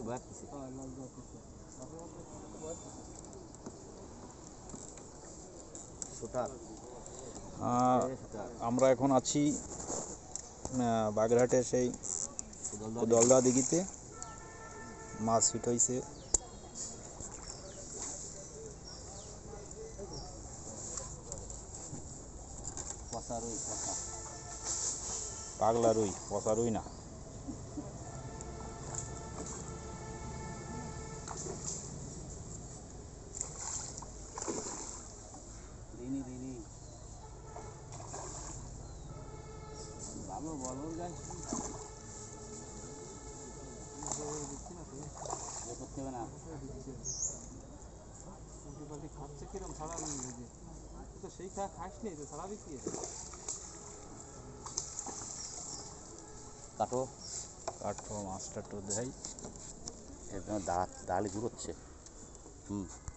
আমরা এখন আছি বাগেরহাটের সেই দলদা দিঘিতে। মাছ হিট হয়েছে। পাগলা রুই, পচা রুই না। খাচ্ছে কিরম ছাড়া তো সেই খাস নি তো ছাড়াবি কি? কাটো কাঠো মাছটা একটু দেখাই। দাঁত দাঁড়ি ঘুরোচ্ছে।